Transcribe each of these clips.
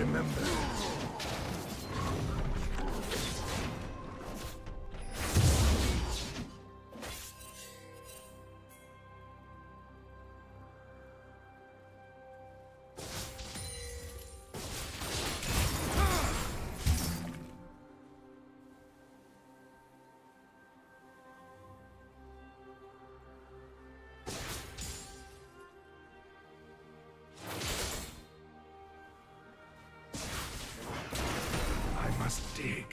remember. Dig.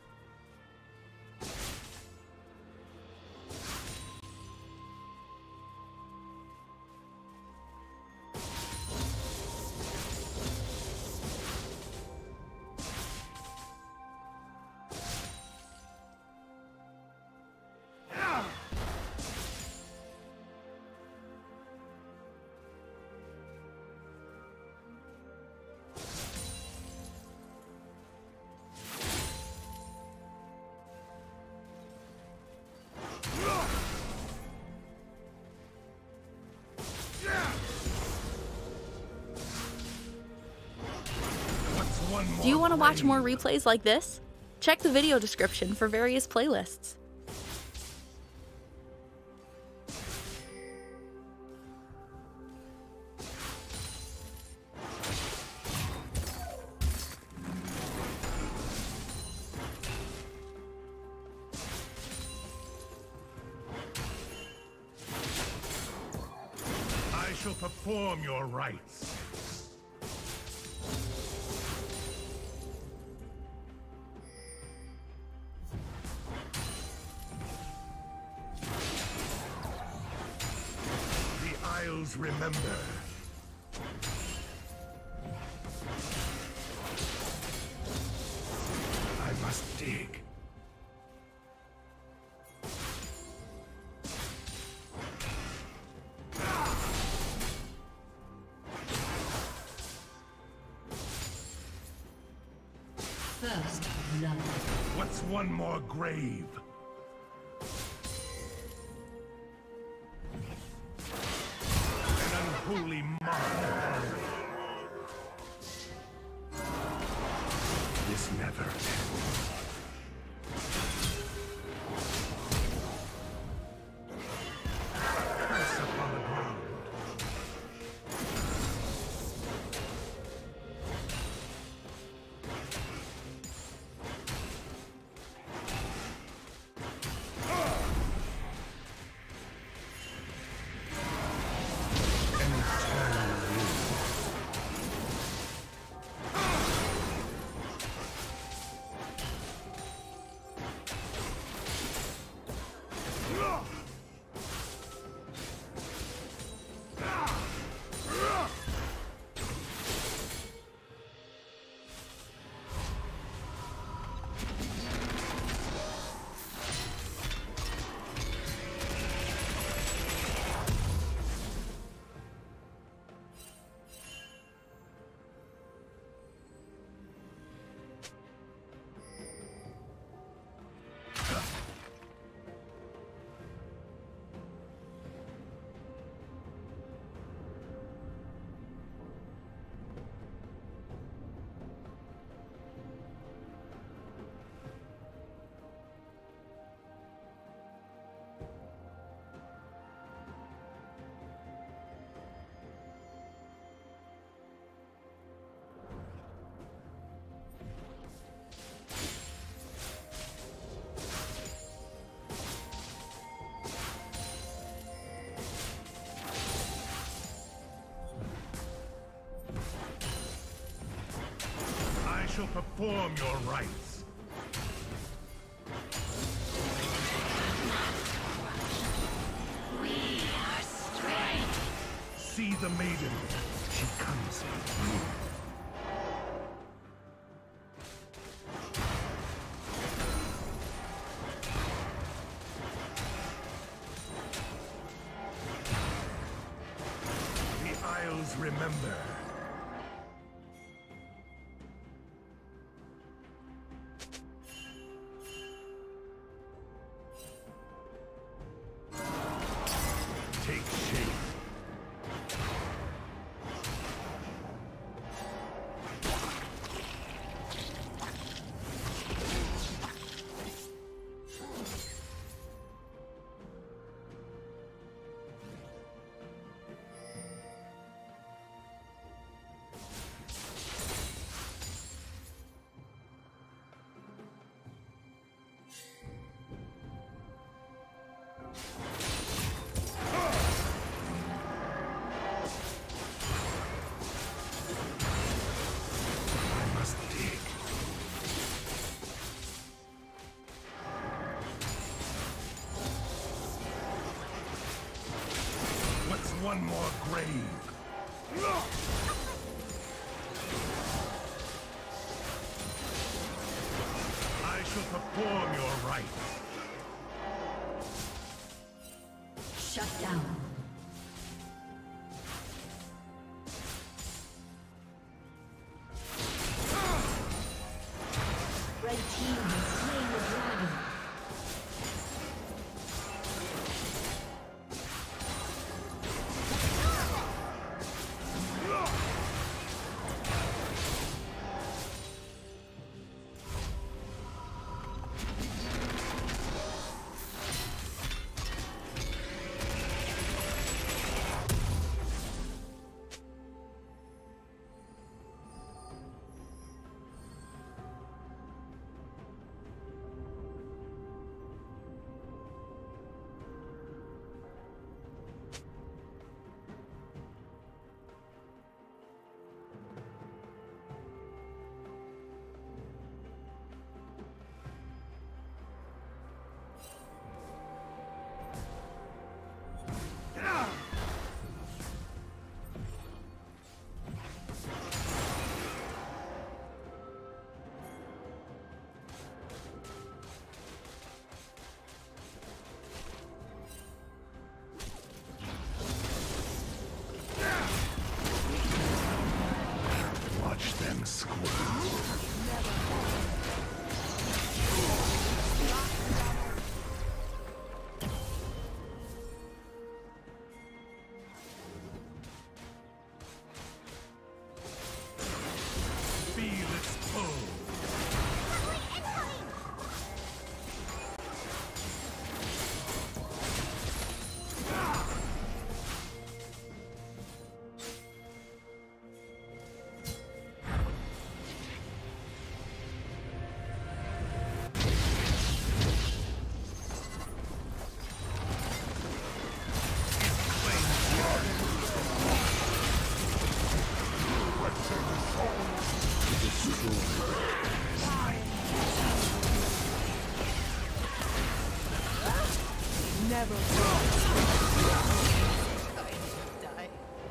Do you want to watch more replays like this? Check the video description for various playlists. I shall perform your rites. Remember. I must dig. First blood. What's one more grave? Holy mother. This never ends. Press upon the ground. Shall perform your rites. We are strength. See the maiden. She comes through. The Isles remember. one more grave? I shall perform your rites. Shut down. Red team has slain the dragon. Watch them squirm. Feel its pull. Never die.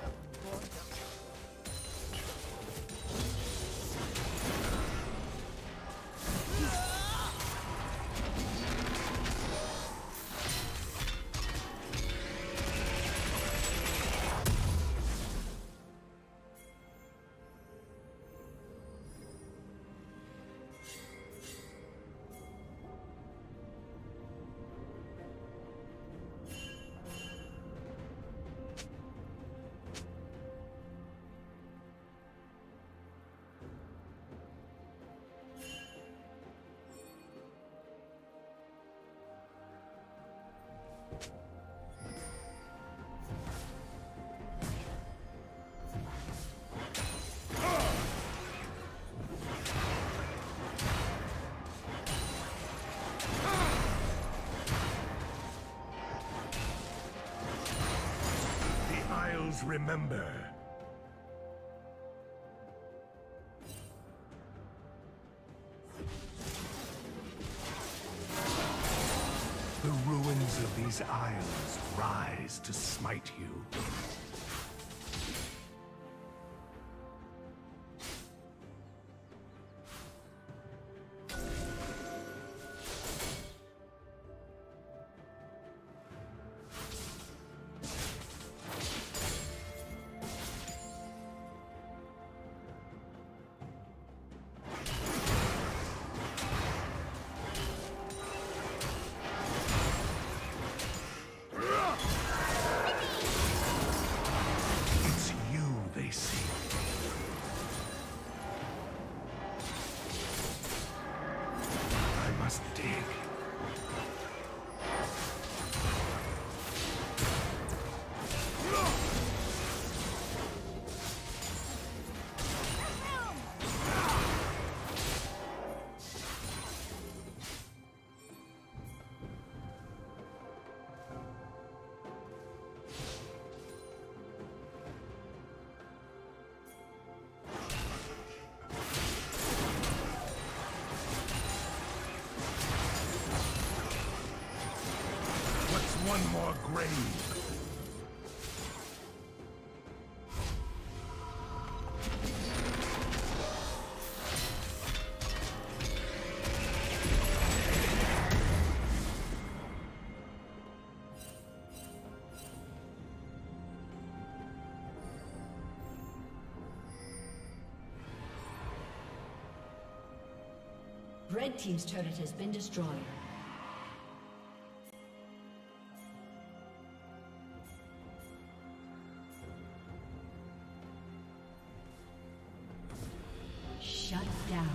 Remember. The ruins of these isles rise to smite you. One more grave. Red team's turret has been destroyed. Shut down.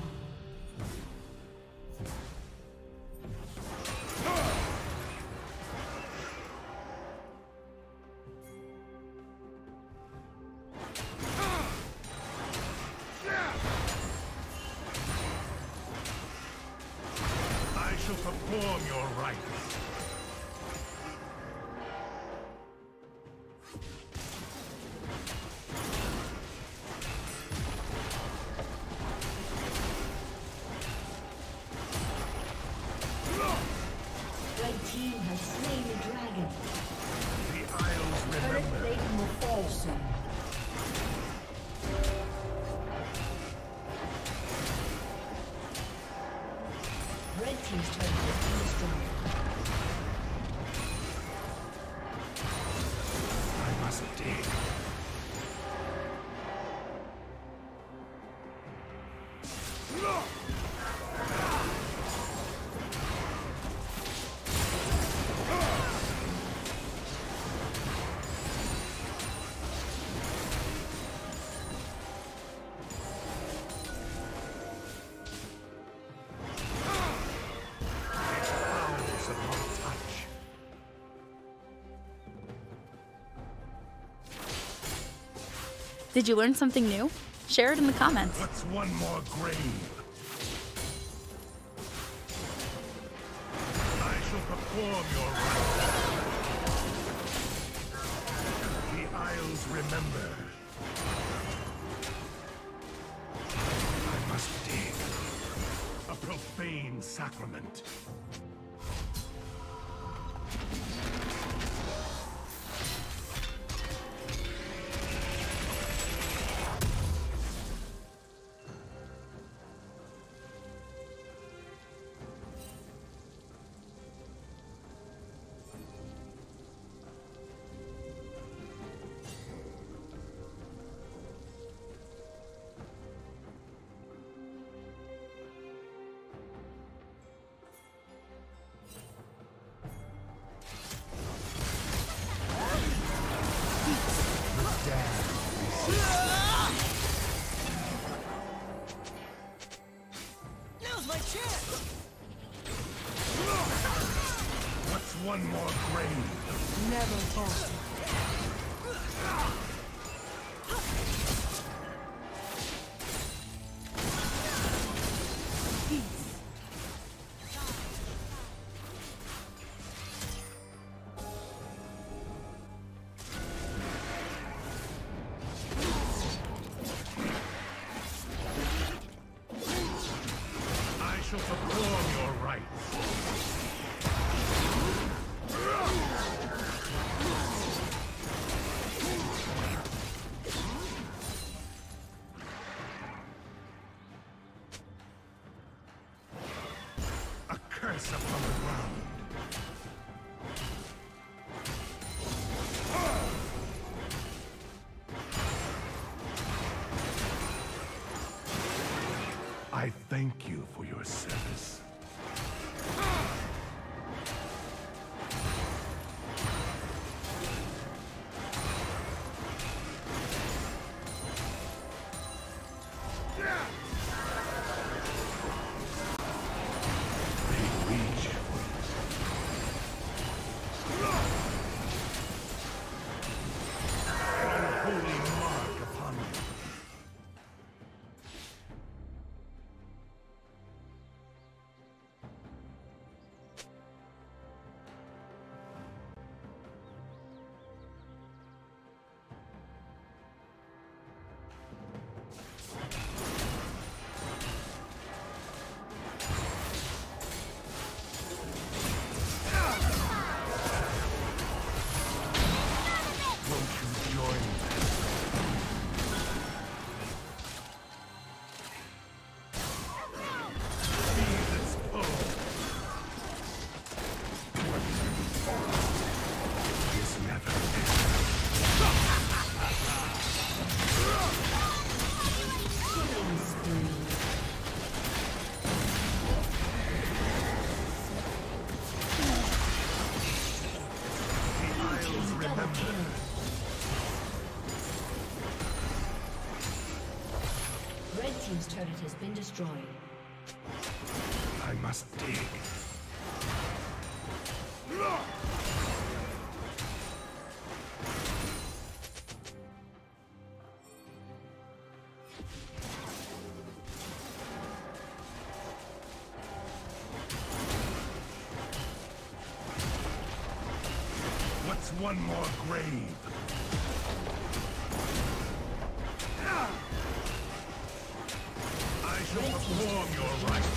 Perform your rites. Red team has slain the dragon. The Isles remember. Turret plating will fall soon. Red team's turret has been destroyed. I must dig. Did you learn something new? Share it in the comments. What's one more grave? I shall perform your rites. The Isles remember. I must dig. A profane sacrament. What's one more grave? Never falter. I shall perform your rites. A curse upon the ground. I thank you for your service. They reach for an unholy mark upon you. team's turret has been destroyed. I must dig. What's one more grave? I shall perform your rites.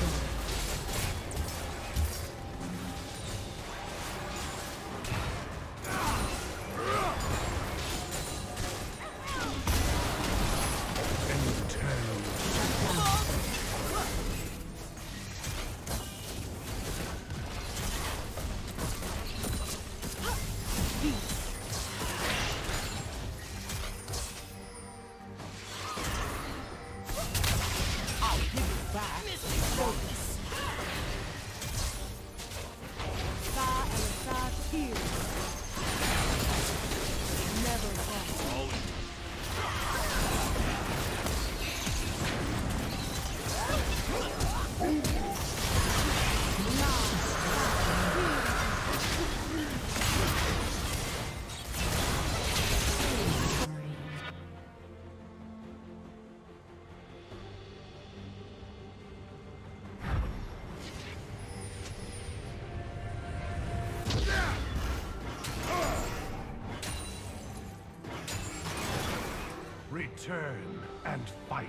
Return and fight.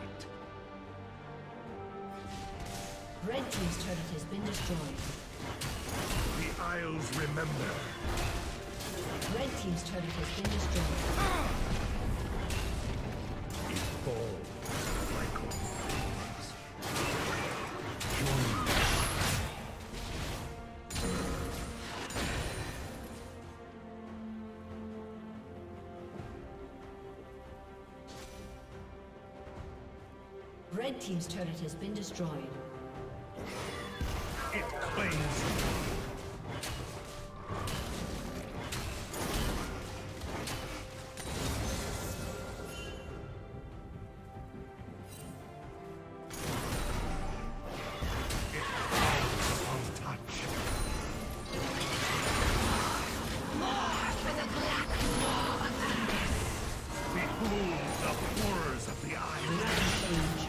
Red team's turret has been destroyed. The Isles remember. Red team's turret has been destroyed. It falls like leaves. Join me. Red team's turret has been destroyed. It claims you. It falls upon touch. Behold the horrors of the Isles.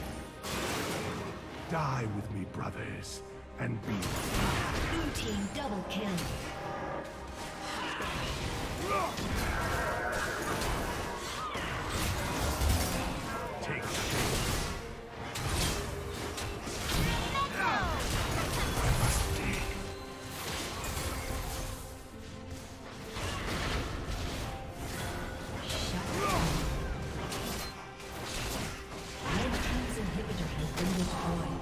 Die with me, brothers, and be Blue team double kill. take shape. I must dig. Red team's inhibitor has been destroyed.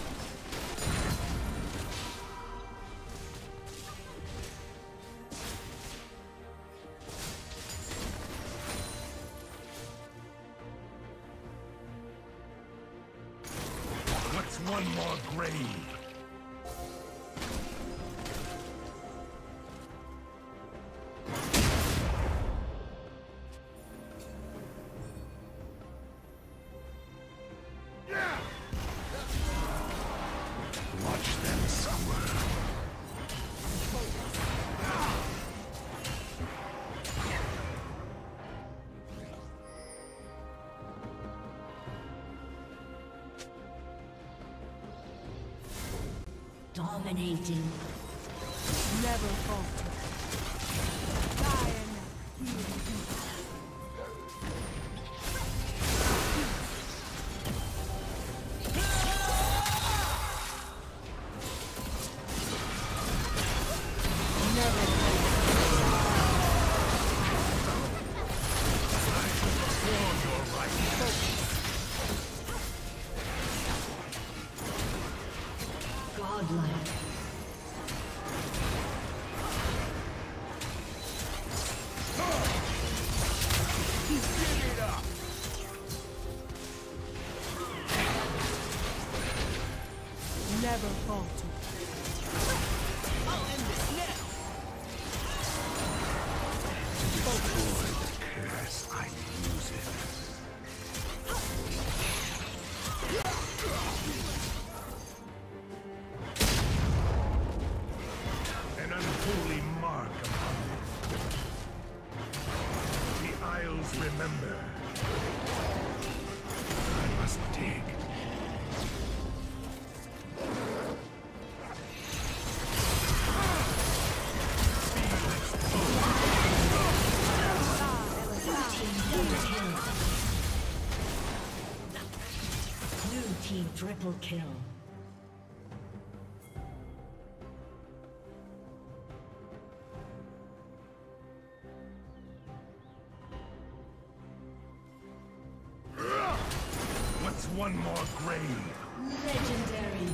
What's one more grave? Watch them squirm. Dominating. Never falter. Godlike. Never falter. Destroy the curse, I use it. Triple kill. What's one more grave? Legendary.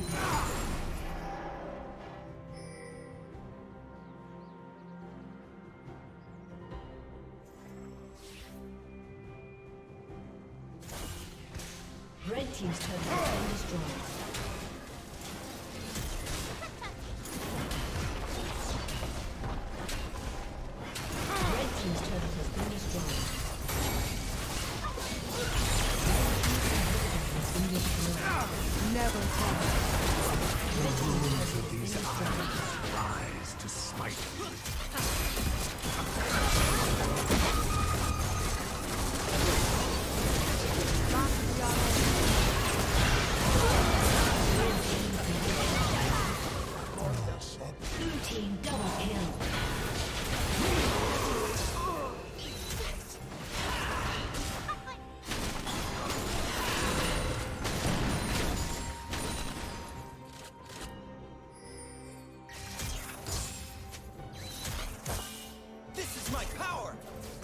Red team's turret has been destroyed. Red team's turret has been destroyed. Never fall. The ruins of these islands rise to smite you. Blue team double kill. This is my power!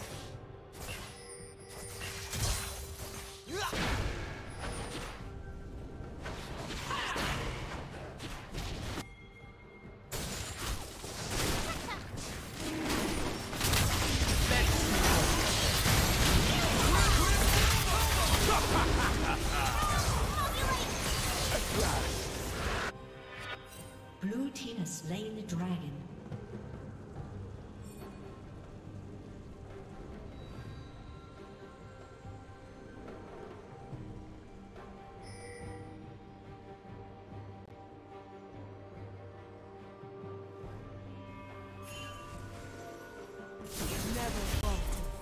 Blue team has slain the dragon. Never falter.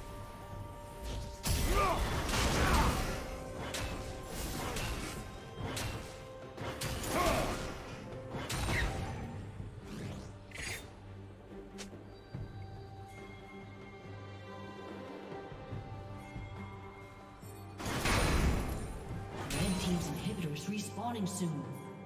Red team's inhibitors respawning soon.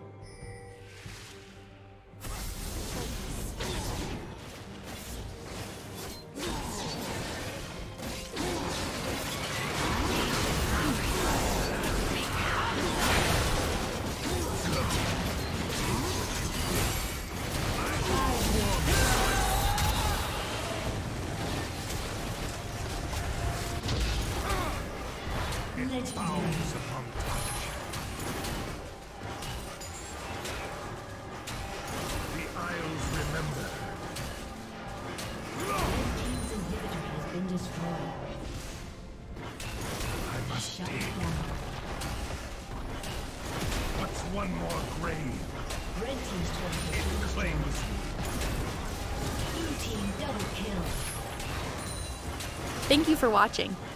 It bounds upon touch. The Isles remember. Red team's inhibitor has been destroyed. I must Shut dig. down. What's one more grave? Red team's turret has It been destroyed. claims me. Blue team double kill. Thank you for watching.